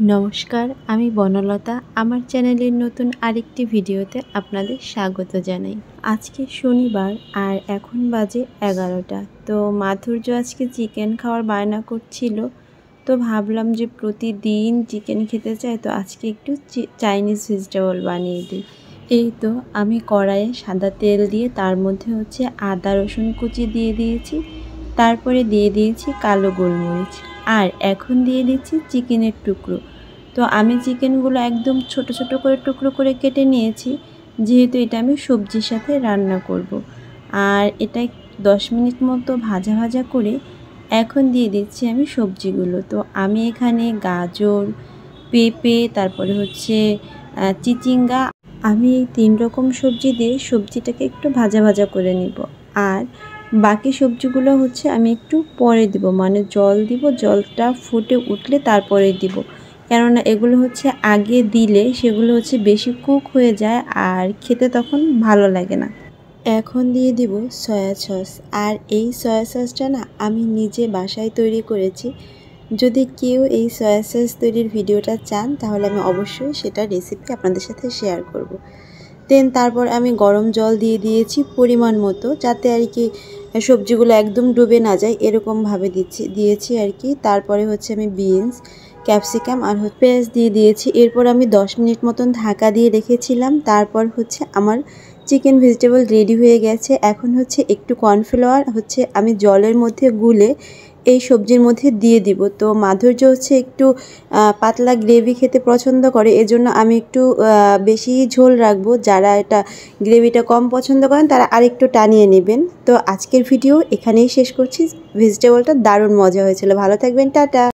নমস্কার, আমি বনলতা। আমার চ্যানেলের নতুন আরেকটি ভিডিওতে আপনাদের স্বাগত জানাই। আজকে শনিবার আর এখন বাজে 11টা। তো মাধুর্য আজকে চিকেন খাওয়ার বায়না করছিল, তো ভাবলাম যে প্রতিদিন চিকেন খেতে চাই, তো আজকে একটু চাইনিজ ভেজিটেবল বানিয়ে দিই। এই তো আমি কড়াইয়ে সাদা তেল দিয়ে তার মধ্যে আদা রসুন কুচি দিয়ে দিয়েছি, তারপরে দিয়ে দিয়েছি কালো গোলমরিচ, আর এখন দিয়ে দিচ্ছি চিকেনের টুকরো। তো আমি চিকেনগুলো একদম ছোট ছোট করে টুকরো করে কেটে নিয়েছি, যেহেতু এটা আমি সবজির সাথে রান্না করব। আর এটা 10 মিনিট মতো ভাজা ভাজা করে এখন দিয়ে দিচ্ছি আমি সবজিগুলো। তো আমি এখানে গাজর, পেঁপে, তারপরে চিচিঙ্গা, আমি এই 3 রকম সবজি দিয়ে সবজিটাকে একটু ভাজা ভাজা করে নিব। আর বাকি সবজিগুলো আমি একটু পরে দিব, মানে জল দিব, জলটা ফুটে উঠলে তারপরে দিব, কেননা এগুলো আগে দিলে সেগুলো বেশি কুক হয়ে যায় আর খেতে তখন ভালো লাগে না। এখন দিয়ে দিব সয়া সস, আর এই সয়া সসটা না আমি নিজে বাসায় তৈরি করেছি। যদি কেউ এই সয়া সস তৈরির ভিডিওটা চান তাহলে আমি অবশ্যই সেটা রেসিপি আপনাদের সাথে শেয়ার করব। তারপর আমি গরম জল দিয়ে দিয়েছি পরিমাণ মতো, যাতে আর কি সবজিগুলো একদম ডুবে না যায়, এরকমভাবে দিয়েছি আর কি। তারপরে আমি বিনস, ক্যাপসিকাম আর পেঁয়াজ দিয়ে দিয়েছি। এরপর আমি 10 মিনিট মতন ঢাকা দিয়ে রেখেছিলাম। তারপর আমার চিকেন ভেজিটেবল রেডি হয়ে গেছে। এখন একটু কর্নফ্লাওয়ার আমি জলের মধ্যে গুলে এই সবজির মধ্যে দিয়ে দিব। তো মাধুর্য একটু পাতলা গ্রেভি খেতে পছন্দ করে, এজন্য আমি একটু বেশি ঝোল রাখবো। যারা এটা গ্রেভিটা কম পছন্দ করেন তারা আরেকটু টানিয়ে নেবেন। তো আজকের ভিডিও এখানেই শেষ করছি। ভেজিটেবলটা দারুণ মজা হয়েছিল। ভালো থাকবেন, টাটা।